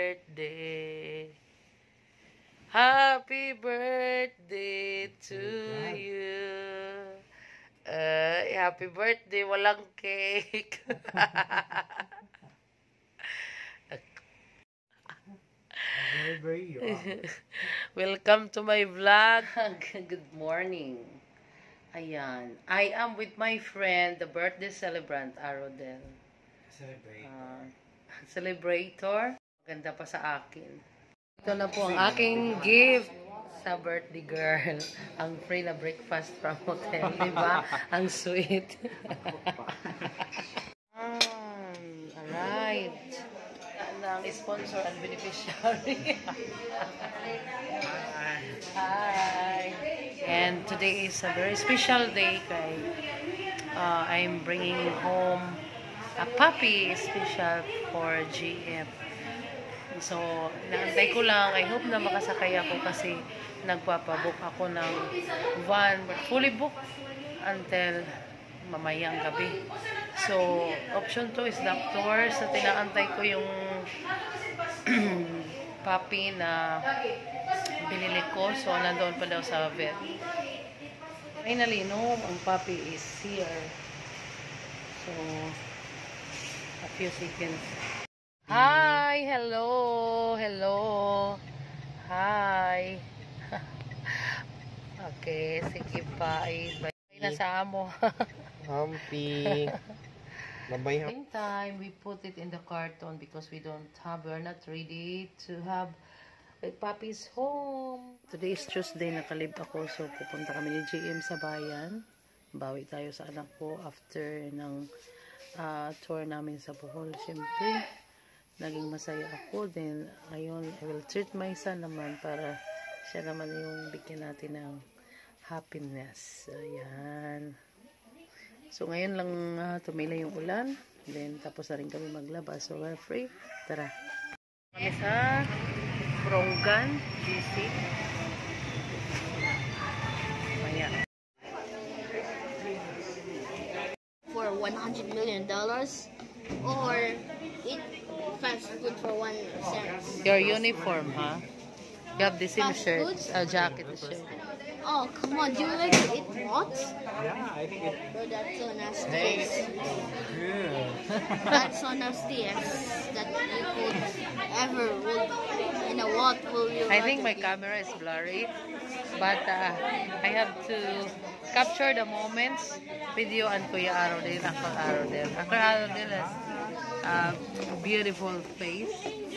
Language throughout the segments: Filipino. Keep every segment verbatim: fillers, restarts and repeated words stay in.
birthday. Happy birthday to you. Uh, happy birthday, walang cake. Welcome to my vlog. Good morning. Ayan. I am with my friend, the birthday celebrant, Arodel. Celebrate. Uh, celebrator. Ganda pa sa akin. Ito na po ang aking gift sa birthday girl. Ang free na breakfast from hotel. Diba? Ang sweet. um, alright. Ng sponsor and beneficiary. Hi. And today is a very special day kay uh, I'm bringing home a puppy special for G F. So, naantay ko lang. I hope na makasakay ako kasi nagpapabook ako ng van. Fully booked until mamayang gabi. So, option two is doctor. So, tinaantay ko yung puppy na binili ko. So, nandoon pa daw sa vet. Finally, no, ang puppy is here. So, a few seconds. Hi! Hello! Hello! Hi! Okay, sige pa. Bye na sa amo. Humpy. Bye-bye. Meantime, we put it in the carton because we don't have, we're not ready to have a puppy's home. Today is Tuesday, nakalib ako. So, pupunta kami ni G M sa bayan. Bawi tayo sa anak ko after ng uh, tour namin sa Bohol. Siyempre, naging masaya ako. Then, ngayon, I will treat my son naman para siya naman yung bigyan natin ng happiness. Ayan. So, ngayon lang uh, tumila yung ulan. Then, tapos na rin kami maglaba. So, we're free. Tara. Kami sa Prongan, G C. Maya. For one hundred million dollars or eat fast food for one cent. Your uniform, huh? You have the same Fast shirt, food? a jacket, a shirt. Oh, come on. Do you like to eat what? Yeah, I think it. Bro, that's so nasty. Tastes good. That's so nasty. Yes, that you could ever would. In a what will you I like think to my eat? camera is blurry, but uh, I have to capture the moments. Video and Kuya Arodel, Uncle Arodel. Uncle Arodel has a beautiful face.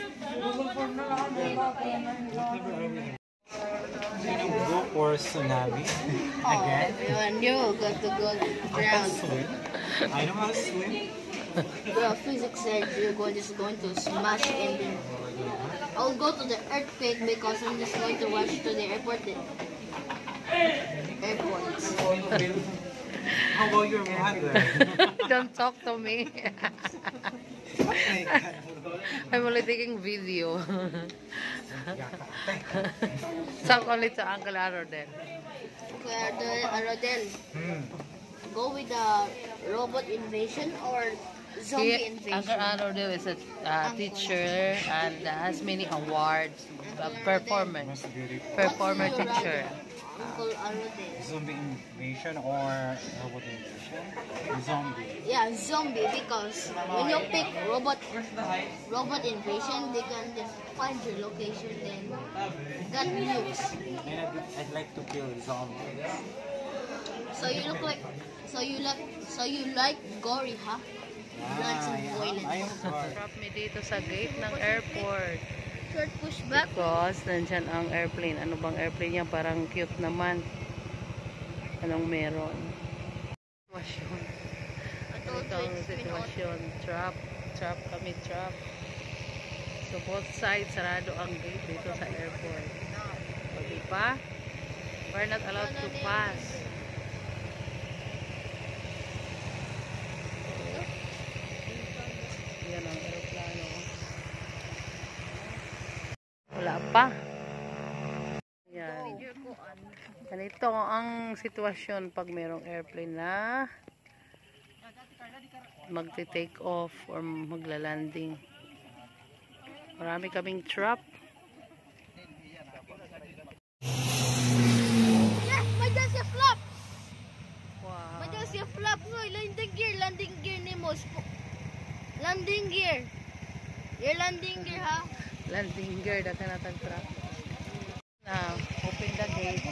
Go for tsunami Oh, again. everyone knew got to go I can drown. swim. I know how to swim. Bro, physics said you're going just going to smash in. I'll go to the earthquake because I'm just going to rush to the airport. Airport. How about your mother? Don't talk to me. I'm only taking video. Talk only to Uncle Arodel. Where the Arodel? Hmm. Go with the robot invasion or zombie He, Uncle invasion? Arodel is a uh, teacher and has many awards. A performer. Most beautiful. Performer What do you teacher. rather, Uncle Arodel. Zombie invasion or robot invasion? Zombie. Yeah, zombie because when you pick robot robot invasion, they can just find your location then got nukes. And I'd, I'd like to kill zombies. So you look like so you like so you like gory, huh? Bloods and yeah. violence. I am sorry. Drop me dito sa gate ng airport. Short pushback. Because nandyan ang airplane. Ano bang airplane niya? Parang cute naman. Anong meron? Sitwasyon. Ito ang sitwasyon. Trap. Trap kami. Trap. So both sides sarado ang gate dito sa airport. O diba? We're not allowed to pass. Yan ang aeroplano. Wala pa. Yan. Ganito ang sitwasyon pag mayroong airplane na magte-take off or magla-landing. Marami kaming trap. Yeah, may dyan siya flap. Wow. May dyan siya flap. Ngoy, landing gear, landing gear ni mo. Landing gear. Your landing gear, ha? Landing gear, daga natin trap. Now, open the gate.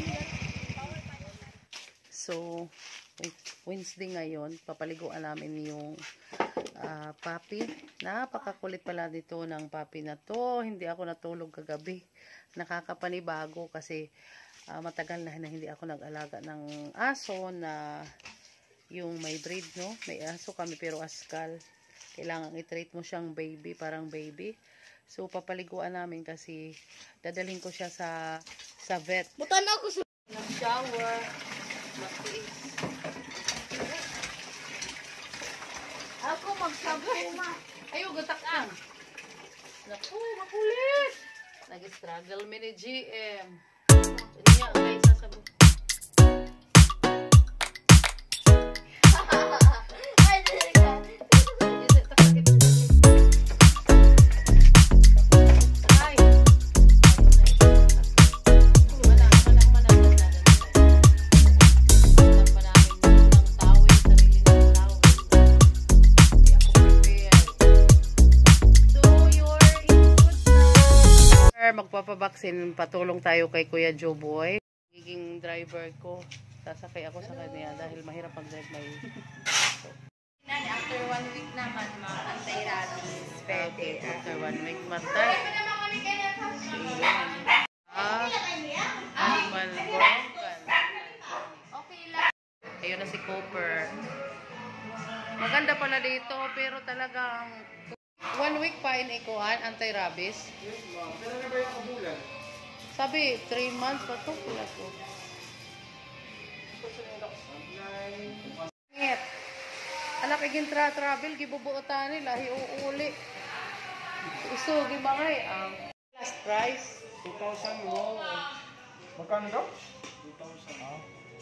So, Wednesday ngayon, papaliguan namin yung uh, papi. Napakakulit pala dito ng papi na to. Hindi ako natulog kagabi. Nakakapanibago kasi uh, matagal na, na hindi ako nag-alaga ng aso na yung may breed, no? May aso kami pero askal. Kailangan i-treat mo siyang baby, parang baby. So, papaliguan namin kasi dadalhin ko siya sa sa vet. Butan ako sa... Nag-shower. Matiis. Ako mag-shower. Ayaw, gatak ang. Naku, makulit. Nag-struggle mi ni G M. Hindi niya, ang isa sa buka. Ay, dito. Magpapabaksin, patulong tayo kay Kuya Joe Boy. Giging driver ko. Sasakay ako sa kanya dahil mahirap mag-drive may. So, After one week naman, mga anti-rabies. okay, after one week matay. So, yun. Ah, animal broken. Okay lang. Ayun na si Cooper. Maganda pala dito, pero talagang one week pa inikuhan, anti-rabies. Pero na ba yung kabulan? Sabi, three months pa to. Pula to. Ngit. Anak, igin tra-travel, gibubuotan nila, hiuuli. Iso, gimangay. Ang last price. two thousand mo. Magkano daw? two thousand. Ah.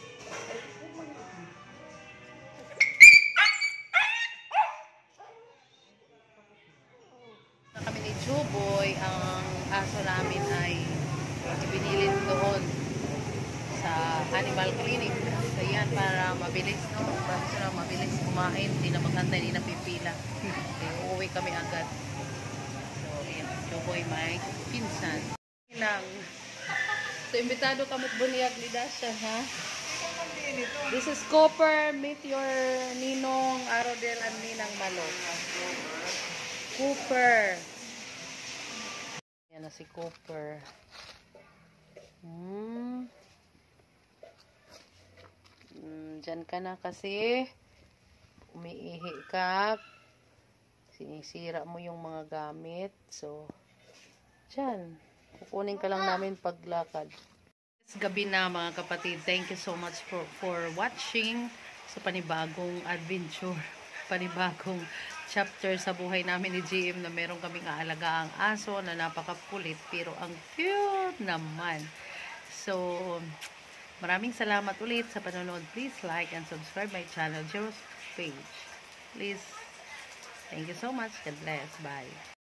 Kami ni Juboy, ang aso namin ay ibinilin doon sa animal clinic. So yan, para mabilis, no? Para sila mabilis kumain, hindi na maghantay, hindi na pipila. Okay, uuwi kami agad. So, yan, Juboy may pinsan. Lang. So, imbitado kamot buniyag ni Dasha, ha? This is Cooper, meet your Ninong Arodel and Ninang Malo. Cooper. Yan na si Cooper. Hmm. Hmm, dyan ka na kasi umiihi ka. Sinisira mo yung mga gamit. So, dyan. Kukunin ka lang namin paglakad. It's gabi na mga kapatid. Thank you so much for, for watching sa panibagong adventure. Panibagong chapter sa buhay namin ni G M na meron kaming aalaga ang aso na napakakulit pero ang cute naman. So, maraming salamat ulit sa panonood. Please like and subscribe my channel, Jero's page. Please. Thank you so much. God bless. Bye.